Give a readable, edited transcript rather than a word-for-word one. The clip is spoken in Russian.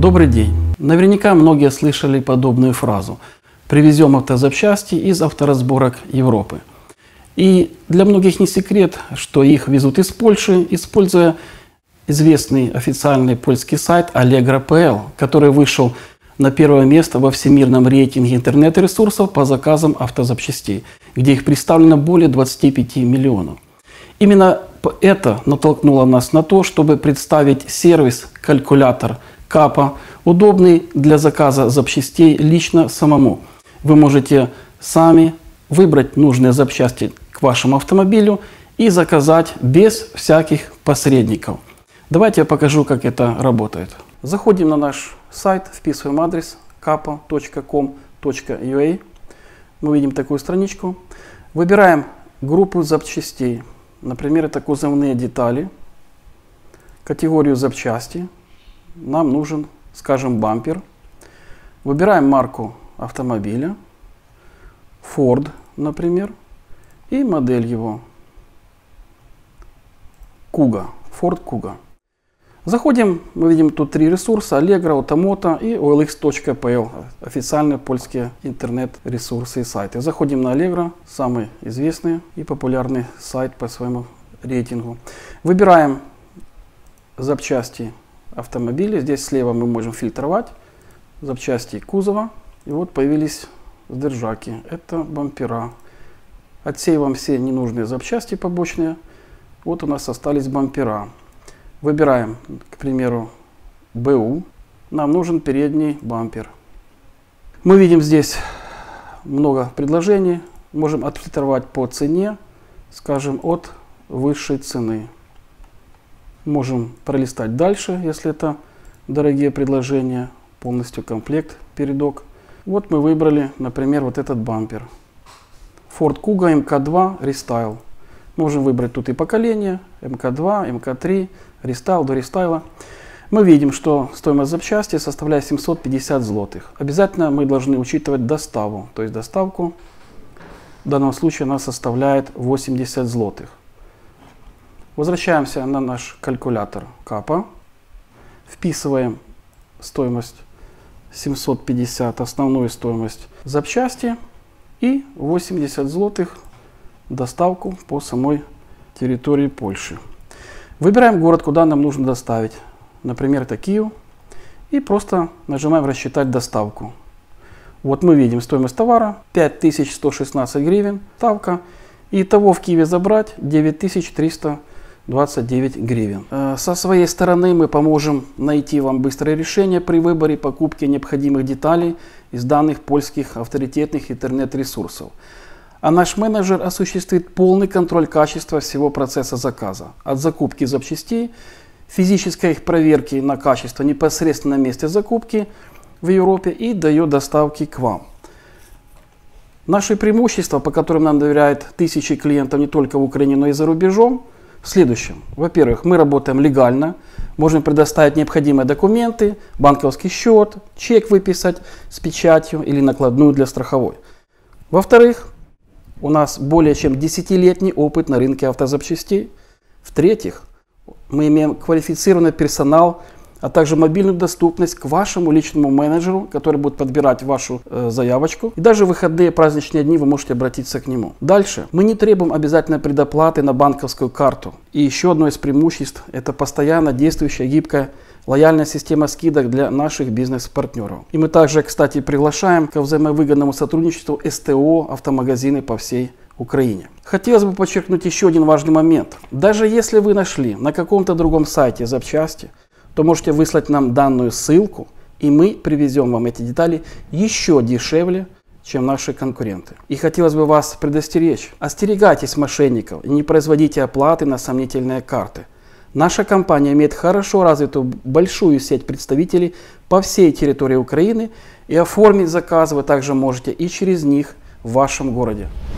Добрый день! Наверняка многие слышали подобную фразу: «Привезем автозапчасти из авторазборок Европы». И для многих не секрет, что их везут из Польши, используя известный официальный польский сайт Allegro.pl, который вышел на первое место во всемирном рейтинге интернет-ресурсов по заказам автозапчастей, где их представлено более 25 миллионов. Именно это натолкнуло нас на то, чтобы представить сервис-калькулятор Капа, удобный для заказа запчастей лично самому. Вы можете сами выбрать нужные запчасти к вашему автомобилю и заказать без всяких посредников. Давайте я покажу, как это работает. Заходим на наш сайт, вписываем адрес kapa.com.ua. Мы видим такую страничку. Выбираем группу запчастей. Например, это кузовные детали. Категорию запчасти. Нам нужен, скажем, бампер. Выбираем марку автомобиля. Ford, например. И модель его. Kuga. Ford Kuga. Заходим, мы видим тут три ресурса: Allegro, Automoto и OLX.pl, официальные польские интернет-ресурсы и сайты. Заходим на Allegro, самый известный и популярный сайт по своему рейтингу. Выбираем запчасти автомобиля. Здесь слева мы можем фильтровать запчасти кузова. И вот появились сдержаки. Это бампера. Отсеиваем все ненужные запчасти побочные. Вот у нас остались бампера. Выбираем, к примеру, БУ. Нам нужен передний бампер. Мы видим здесь много предложений. Можем отфильтровать по цене, скажем, от высшей цены. Можем пролистать дальше, если это дорогие предложения. Полностью комплект, передок. Вот мы выбрали, например, вот этот бампер. Ford Kuga МК2 Restyle. Можем выбрать тут и поколение: МК2, МК3, рестайл, до рестайла. Мы видим, что стоимость запчасти составляет 750 злотых. Обязательно мы должны учитывать доставку. То есть доставку в данном случае она составляет 80 злотых. Возвращаемся на наш калькулятор Капа. Вписываем стоимость 750, основную стоимость запчасти, и 80 злотых доставку по самой территории Польши. Выбираем город, куда нам нужно доставить. Например, это Киев. И просто нажимаем «Рассчитать доставку». Вот мы видим стоимость товара 5116 гривен, ставка. И итого в Киеве забрать 9329 гривен. Со своей стороны мы поможем найти вам быстрое решение при выборе покупки необходимых деталей из данных польских авторитетных интернет-ресурсов. А наш менеджер осуществит полный контроль качества всего процесса заказа. От закупки запчастей, физической их проверки на качество непосредственно на месте закупки в Европе и до ее доставки к вам. Наши преимущества, по которым нам доверяют тысячи клиентов не только в Украине, но и за рубежом, в следующем. Во-первых, мы работаем легально, можем предоставить необходимые документы, банковский счет, чек выписать с печатью или накладную для страховой. Во-вторых, у нас более чем 10-летний опыт на рынке автозапчастей. В-третьих, мы имеем квалифицированный персонал, а также мобильную доступность к вашему личному менеджеру, который будет подбирать вашу заявочку. И даже в выходные праздничные дни вы можете обратиться к нему. Дальше. Мы не требуем обязательной предоплаты на банковскую карту. И еще одно из преимуществ – это постоянно действующая гибкая лояльная система скидок для наших бизнес-партнеров. И мы также, кстати, приглашаем к взаимовыгодному сотрудничеству СТО, автомагазины по всей Украине. Хотелось бы подчеркнуть еще один важный момент. Даже если вы нашли на каком-то другом сайте запчасти, то можете выслать нам данную ссылку, и мы привезем вам эти детали еще дешевле, чем наши конкуренты. И хотелось бы вас предостеречь: остерегайтесь мошенников и не производите оплаты на сомнительные карты. Наша компания имеет хорошо развитую большую сеть представителей по всей территории Украины, и оформить заказ вы также можете и через них в вашем городе.